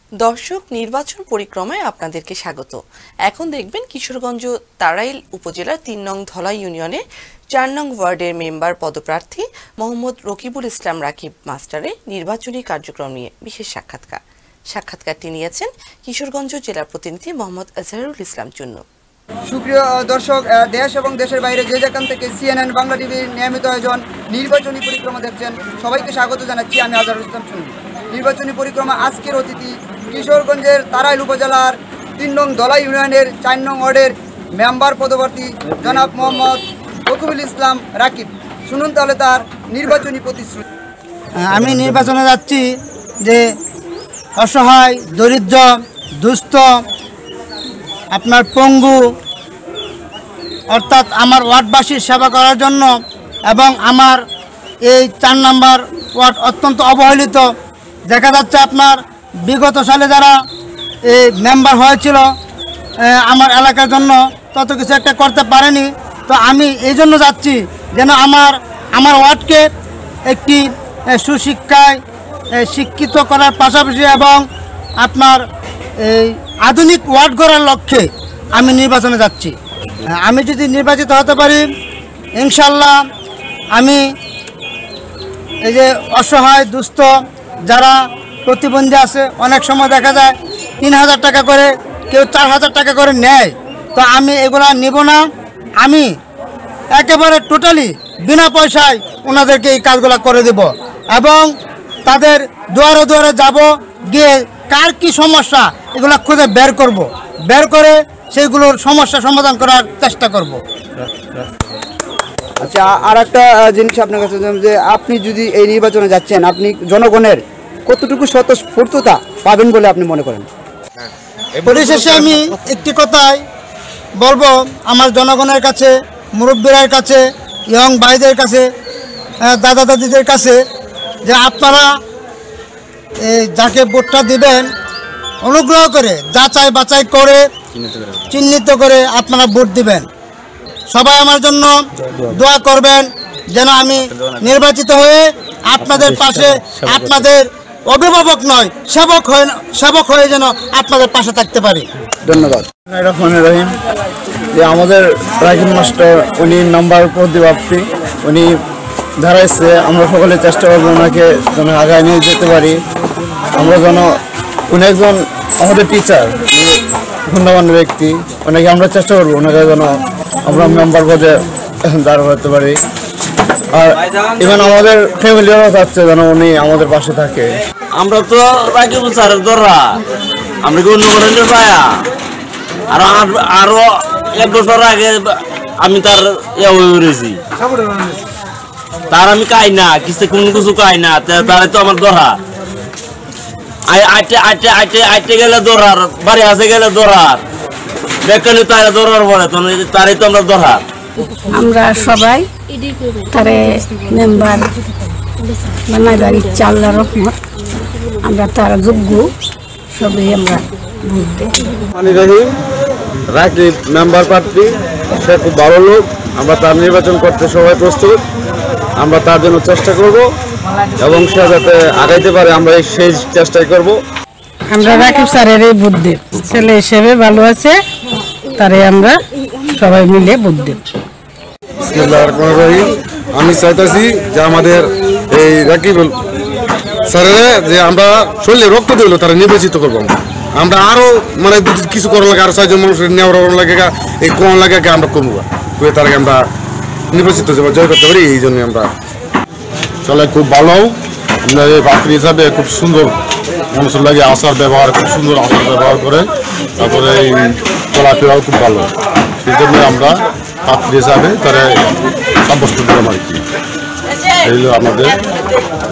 দর্শক, নির্বাচন পরিক্রমায় আপনাদেরকে স্বাগত। এখন দেখবেন কিশোরগঞ্জ তাড়াইল উপজেলার ৩ নং ধলাই ইউনিয়নে ৪ নং ওয়ার্ডের মেম্বার পদপ্রার্থী মোহাম্মদ রকিবুল ইসলাম রাকিব মাস্টারের নির্বাচনী কার্যক্রম নিয়ে বিশেষ সাক্ষাৎকারটি নিয়েছেন কিশোরগঞ্জ জেলা প্রতিনিধি মোহাম্মদ আজহারুল ইসলাম চুন্নু। সুপ্রিয় দর্শক, দেশ এবং দেশের বাইরে যে যেখান থেকে CNN বাংলা টিভির নিয়মিত আয়োজন নির্বাচনী পরিক্রমা দেখছেন, সবাইকে স্বাগত জানাচ্ছি। আমি আজহারুল ইসলাম চুন্নু। নির্বাচনী পরিক্রমা আজকের অতিথি কিশোরগঞ্জের তাড়াইল উপজেলার ৩ নং ধলাই ইউনিয়নের ৪ নং ওয়ার্ডের মেম্বার পদপ্রার্থী জনাব মোহাম্মদ রকিবুল ইসলাম রাকিব। শুনুন তাহলে তার নির্বাচনী প্রতিশ্রুতি। আমি নির্বাচনে যাচ্ছি যে অসহায়, দরিদ্র, দুস্থ, আপনার পঙ্গু, অর্থাৎ আমার ওয়ার্ডবাসীর সেবা করার জন্য, এবং আমার এই ৪ নম্বর ওয়ার্ড অত্যন্ত অবহেলিত। দেখা যাচ্ছে আপনার বিগত সালে যারা এই মেম্বার হয়েছিল আমার এলাকার জন্য তত কিছু একটা করতে পারেনি। তো আমি এই জন্য যাচ্ছি যেন আমার ওয়ার্ডকে একটি সুশিক্ষায় শিক্ষিত করার পাশাপাশি এবং আপনার এই আধুনিক ওয়ার্ড গড়ার লক্ষ্যে আমি নির্বাচনে যাচ্ছি। আমি যদি নির্বাচিত হতে পারি, ইনশাল্লাহ আমি এই যে অসহায়, দুস্থ, যারা প্রতিবন্ধী আছে, অনেক সময় দেখা যায় ৩,০০০ টাকা করে, কেউ ৪,০০০ টাকা করে নেয়। তো আমি এগুলা নিব না। আমি একেবারে টোটালি বিনা পয়সায় ওনাদেরকে এই কাজগুলো করে দেব এবং তাদের দুয়ারে দুয়ারে যাব, গিয়ে কার কি সমস্যা এগুলো খুঁজে বের করে সেইগুলোর সমস্যা সমাধান করার চেষ্টা করব। আচ্ছা, আর একটা জিনিস আপনার কাছে, যে আপনি যদি এই নির্বাচনে যাচ্ছেন, আপনি জনগণের কতটুকু স্বতঃস্ফূর্ততা পাবেন বলে আপনি মনে করেন? পরিশেষে আমি একটি কথাই বলবো আমার জনগণের কাছে, মুরব্বীদের কাছে, ইয়ং ভাইদের কাছে, দাদা দাদিদের কাছে, যে আপনারা যাকে ভোটটা দিবেন অনুগ্রহ করে যাচাই বাছাই করে চিহ্নিত করে আপনারা ভোট দিবেন। সবাই আমার জন্য দোয়া করবেন যেন আমি নির্বাচিত হয়ে আপনাদের পাশে, আপনাদের অভিভাবক নয় সেবক হয়ে যেন আপনাদের পাশে থাকতে পারি। ধন্যবাদ। রহিম, যে আমাদের রাকিব মাস্টার উনি নাম্বার পদপ্রার্থী, উনি দাঁড়াইছে। আমরা সকলে চেষ্টা করবো ওনাকে যেন আগায় নিয়ে যেতে পারি। আমরা যেন উনি একজন আমাদের টিচার, গুণবান ব্যক্তি, ওনাকে আমরা চেষ্টা করবো ওনাকে যেন আমরা মেম্বার পদে দাঁড় করতে পারি। আর ইভেন আমাদের ফ্যামিলিও চাচ্ছে যেন উনি আমাদের পাশে থাকে। আমরা তো রাকিব স্যারের দররা, আমরা কি অন্য করে পায়া। আর আরো 1 বছর আগে আমি তার উড়েছি, তার আমি কাই না কোনো কিছু কাই না, তারা তো আমার দরহা। আইটে গেলে দরহার, বাড়ি আসে গেলে দরহার, বেকানি তারা দরহার পরে তারাই তো আমরা দরহার। আমরা সবাই তারে মেম্বার বানাইবার ইচ্ছা, আল্লাহর রহমত। আমরা তার যোগ্য, সবাই আমরা ভোট দিই। রাকিব মেম্বার প্রার্থী, সে খুব ভালো লোক। আমরা তার নির্বাচন করতে সবাই প্রস্তুত। আমরা তার জন্য চেষ্টা করব এবং সে যাতে আগাইতে পারে আমরা সেই চেষ্টাই করব। আমরা রাকিব স্যারের এই ভোট দেব, ছেলে হিসেবে ভালো আছে, তারে আমরা সবাই মিলে ভোট দেব। আমি চাইতেছি যে আমাদের এই রাকিব স্যারের যে আমরা শরীরে রক্ত দিল তারা নির্বাচিত করবো। আমরা আরো মানে কিছু করার লাগে, আরো 6 জন মানুষের নেওয়ার লাগে, এই কোন লাগে আমরা কমবো, তার আমরা নির্বাচিত জয় করতে পারি। এই জন্য আমরা চলে খুব ভালো। পাত্রী হিসাবে খুব সুন্দর মানুষের লাগে আচার ব্যবহার, খুব সুন্দর আচার ব্যবহার করে, তারপরে এই চলাফেরাও খুব ভালো। সেই জন্য আমরা পাত্রী হিসাবে তারা সাব্যস্ত করলাম আর কি। এই হলো আমাদের